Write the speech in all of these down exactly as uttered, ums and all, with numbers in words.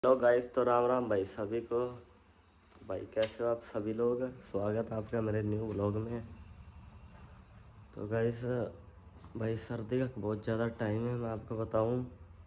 Hello guys, तो राम राम भाई सभी को। भाई कैसे हो आप सभी लोग। स्वागत है आपका मेरे न्यू व्लॉग में। तो गाइस भाई सर्दी का बहुत ज़्यादा टाइम है। मैं आपको बताऊं,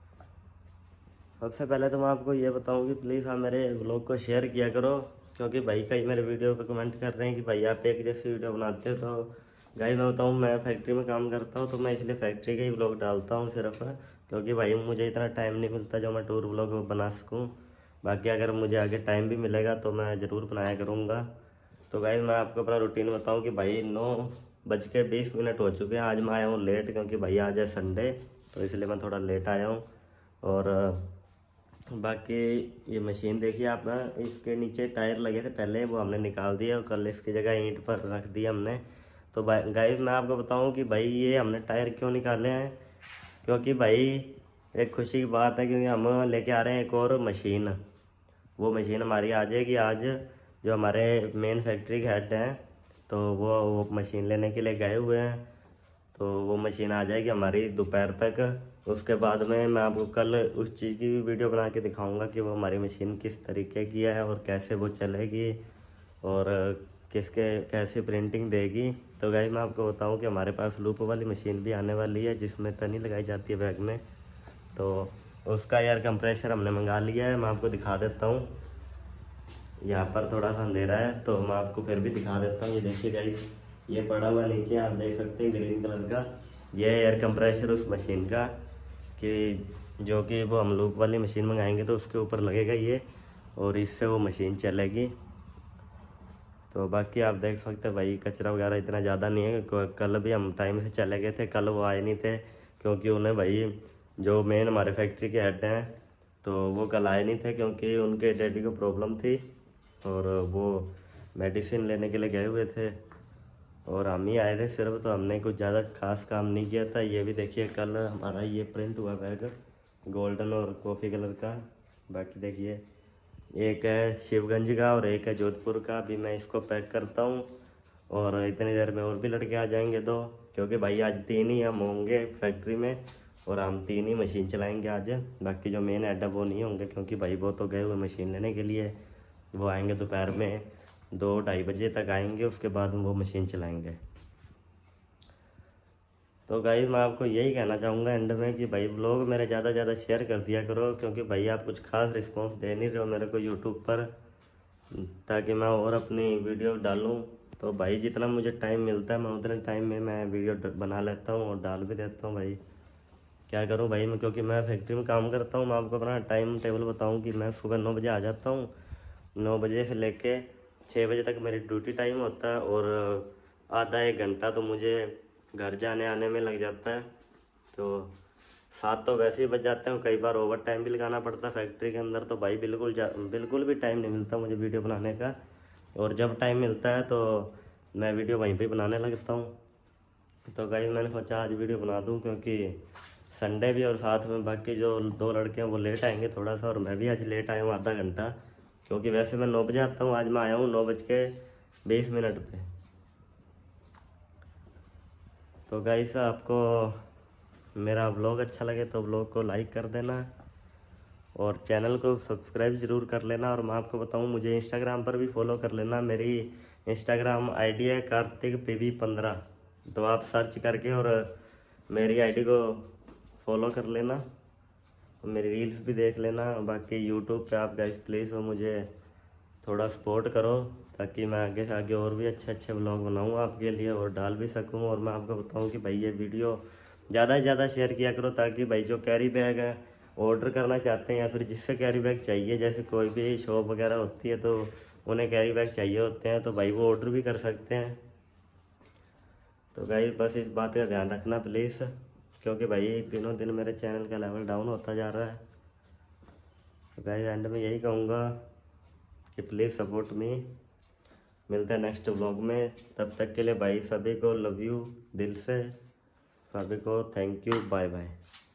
सबसे पहले तो मैं आपको ये बताऊं कि प्लीज़ आप मेरे व्लॉग को शेयर किया करो, क्योंकि भाई कई मेरे वीडियो पे कमेंट कर रहे हैं कि भाई आप एक जैसी वीडियो बनाते हो। तो गाइस मैं बताऊँ, मैं फैक्ट्री में काम करता हूँ, तो मैं इसलिए फैक्ट्री के ही व्लॉग डालता हूँ सिर्फ, क्योंकि भाई मुझे इतना टाइम नहीं मिलता जो मैं टूर व्लॉग बना सकूँ। बाकी अगर मुझे आगे टाइम भी मिलेगा तो मैं ज़रूर बनाया करूँगा। तो गाइस मैं आपको अपना रूटीन बताऊँ कि भाई नौ बज के बीस मिनट हो चुके हैं। आज मैं आया हूँ लेट, क्योंकि भाई आज है संडे, तो इसलिए मैं थोड़ा लेट आया हूँ। और बाकी ये मशीन देखिए आप ना, इसके नीचे टायर लगे थे पहले, वो हमने निकाल दिया और कल इसकी जगह ईंट पर रख दिया हमने। तो गाइस मैं आपको बताऊँ कि भाई ये हमने टायर क्यों निकाले हैं, क्योंकि भाई एक खुशी की बात है, क्योंकि हम लेके आ रहे हैं एक और मशीन। वो मशीन हमारी आ जाएगी आज। जो हमारे मेन फैक्ट्री के हेड हैं, तो वो वो मशीन लेने के लिए गए हुए हैं। तो वो मशीन आ जाएगी हमारी दोपहर तक। उसके बाद में मैं आपको कल उस चीज़ की भी वीडियो बना के दिखाऊंगा कि वो हमारी मशीन किस तरीके की है और कैसे वो चलेगी और किसके कैसे प्रिंटिंग देगी। तो गाइस मैं आपको बताऊं कि हमारे पास लूप वाली मशीन भी आने वाली है, जिसमें तनी लगाई जाती है बैग में। तो उसका एयर कंप्रेशर हमने मंगा लिया है, मैं आपको दिखा देता हूँ। यहाँ पर थोड़ा सा अंधेरा है तो मैं आपको फिर भी दिखा देता हूँ। ये देखिए गाइस, ये पड़ा हुआ नीचे आप देख सकते हैं ग्रीन कलर का, ये एयर कंप्रेशर उस मशीन का, कि जो कि वो हम लूप वाली मशीन मंगाएंगे तो उसके ऊपर लगेगा ये, और इससे वो मशीन चलेगी। तो बाकी आप देख सकते हैं भाई कचरा वगैरह इतना ज़्यादा नहीं है। कल भी हम टाइम से चले गए थे, कल वो आए नहीं थे, क्योंकि उन्हें भाई जो मेन हमारे फैक्ट्री के हेड हैं तो वो कल आए नहीं थे, क्योंकि उनके डैडी को प्रॉब्लम थी और वो मेडिसिन लेने के लिए गए हुए थे, और हम ही आए थे सिर्फ। तो हमने कुछ ज़्यादा खास काम नहीं किया था। ये भी देखिए कल हमारा ये प्रिंट हुआ बैग गोल्डन और कॉफ़ी कलर का। बाकी देखिए एक है शिवगंज का और एक है जोधपुर का। अभी मैं इसको पैक करता हूँ और इतनी देर में और भी लड़के आ जाएंगे दो, क्योंकि भाई आज तीन ही हम होंगे फैक्ट्री में और हम तीन ही मशीन चलाएंगे आज। बाकी जो मेन हेड है वो नहीं होंगे, क्योंकि भाई वो तो गए हुए मशीन लेने के लिए। वो आएंगे दोपहर में दो ढाई बजे तक आएंगे, उसके बाद वो मशीन चलाएंगे। तो गाइस मैं आपको यही कहना चाहूँगा एंड में कि भाई ब्लॉग मेरे ज़्यादा से ज़्यादा शेयर कर दिया करो, क्योंकि भाई आप कुछ खास रिस्पॉन्स दे नहीं रहे हो मेरे को यूट्यूब पर, ताकि मैं और अपनी वीडियो डालूँ। तो भाई जितना मुझे टाइम मिलता है मैं उतने टाइम में मैं वीडियो बना लेता हूँ और डाल भी देता हूँ। भाई क्या करूँ भाई मैं, क्योंकि मैं फैक्ट्री में काम करता हूँ। मैं आपको अपना टाइम टेबल बताऊँ कि मैं सुबह नौ बजे आ जाता हूँ, नौ बजे से लेके छः बजे तक मेरी ड्यूटी टाइम होता है, और आधा एक घंटा तो मुझे घर जाने आने में लग जाता है। तो सात तो वैसे ही बच जाते हैं, कई बार ओवर टाइम भी लगाना पड़ता है फैक्ट्री के अंदर। तो भाई बिल्कुल बिल्कुल भी टाइम नहीं मिलता मुझे वीडियो बनाने का, और जब टाइम मिलता है तो मैं वीडियो वहीं पे बनाने लगता हूँ। तो गाइस मैंने सोचा आज वीडियो बना दूँ, क्योंकि संडे भी और साथ में बाकी जो दो लड़के हैं वो लेट आएंगे थोड़ा सा, और मैं भी आज लेट आया हूँ आधा घंटा, क्योंकि वैसे मैं नौ बजे आता हूँ, आज मैं आया हूँ नौ बज के बीस मिनट पे। तो गाइस आपको मेरा व्लॉग अच्छा लगे तो व्लॉग को लाइक कर देना और चैनल को सब्सक्राइब ज़रूर कर लेना। और मैं आपको बताऊँ, मुझे इंस्टाग्राम पर भी फॉलो कर लेना। मेरी इंस्टाग्राम आईडी है कार्तिक पी वी पंद्रह, तो आप सर्च करके और मेरी आईडी को फॉलो कर लेना, मेरी रील्स भी देख लेना। बाकी यूट्यूब पे आप गाइस प्लीज़ वो मुझे थोड़ा सपोर्ट करो, ताकि मैं आगे से आगे और भी अच्छे अच्छे व्लॉग बनाऊँ आपके लिए और डाल भी सकूँ। और मैं आपको बताऊँ कि भाई ये वीडियो ज़्यादा से ज़्यादा शेयर किया करो, ताकि भाई जो कैरी बैग है ऑर्डर करना चाहते हैं या फिर जिससे कैरी बैग चाहिए, जैसे कोई भी शॉप वगैरह होती है तो उन्हें कैरी बैग चाहिए होते हैं, तो भाई वो ऑर्डर भी कर सकते हैं। तो गाइस बस इस बात का ध्यान रखना प्लीज़, क्योंकि भाई दिनों दिन मेरे चैनल का लेवल डाउन होता जा रहा है। तो गाइस एंड में यही कहूँगा कि प्लीज़ सपोर्ट मी। मिलते हैं नेक्स्ट व्लॉग में, तब तक के लिए भाई सभी को लव यू दिल से, सभी को थैंक यू, बाय बाय।